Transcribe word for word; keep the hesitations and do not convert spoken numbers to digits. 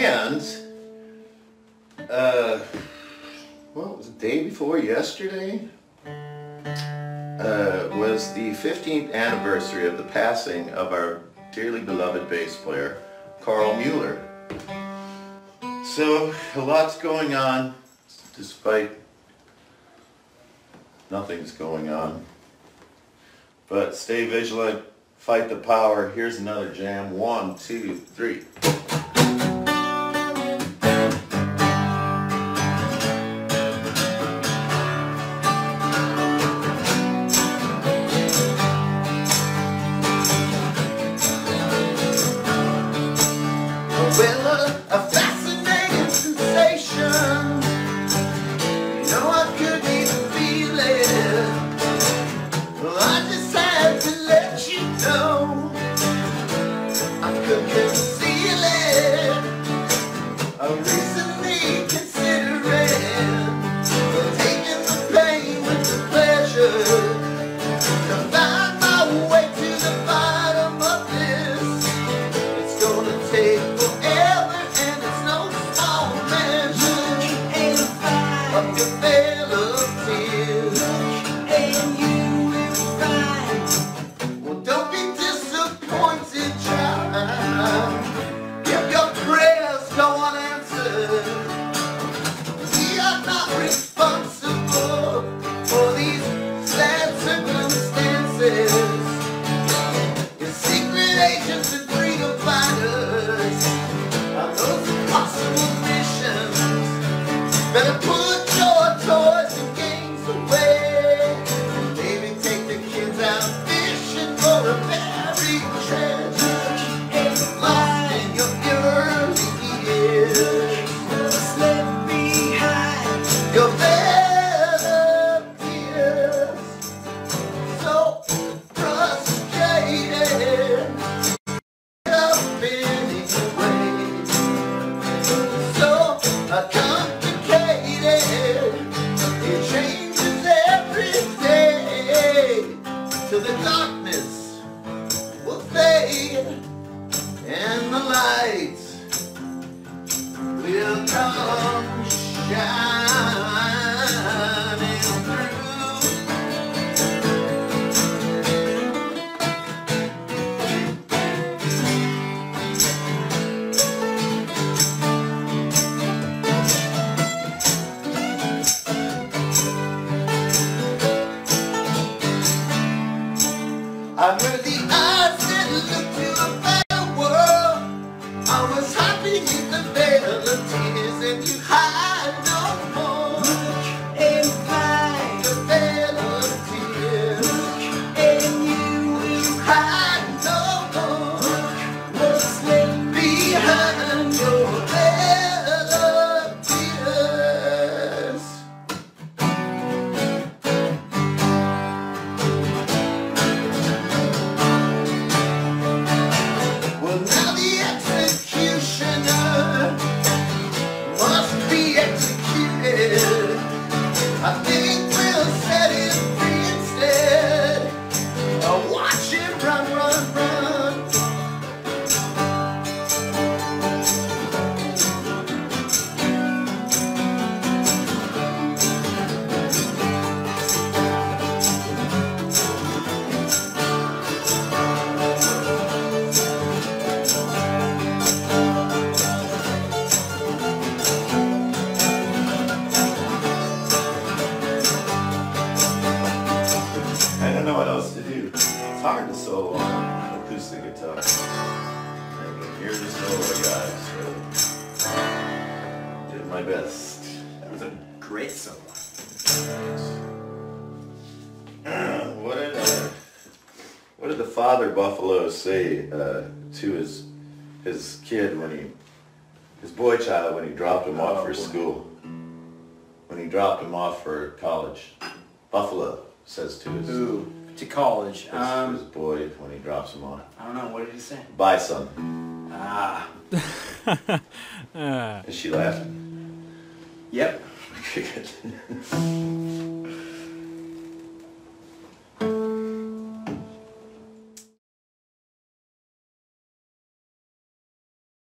And, uh, well, it was the day before yesterday, uh, was the fifteenth anniversary of the passing of our dearly beloved bass player, Carl Mueller. So, a lot's going on, despite nothing's going on. But stay vigilant, fight the power. Here's another jam. One, two, three. Well, a fascinating sensation. You know I couldn't even feel it. Well, I just had to let you know I couldn't conceal it. I'm recently considering taking the pain with the pleasure to find my way to the bottom of this. It's gonna take forever, and it's no small measure of your veil of tears. And you will find, well, don't be disappointed, child, if your prayers go unanswered. We are not responsible for these sad circumstances. Your secret agents and freedom fighters are those impossible missions. Better put your toys and games away. Maybe take the kids out fishing for a buried treasure lost in your early years. Slip behind your veil of tears. So frustrated up anyway. So complicated, it changes every day, till the darkness will fade and the light will come shining through. I'm where the eyes that look to a better world. I was happy in the veil of tears, and you hide no more. Look and find the veil of tears. Look and you will hide no more. What's left behind your veil of tears? Well, now the executioner must be executed. I think we'll set him free instead. I'll watch him run, run, run. I don't know what else to do. It's hard to solo on an acoustic guitar. I can hear the solo guys, so did my best. That was a great solo. What did uh, what did the father buffalo say uh, to his his kid when he his boy child when he dropped him off Oh, for boy. school? When he dropped him off for college, Buffalo says to his, Ooh, to college. says to Um, his boy when he drops him off, I don't know. What did he say? "Bye, son." Ah. Is she laughing? Yep. Good.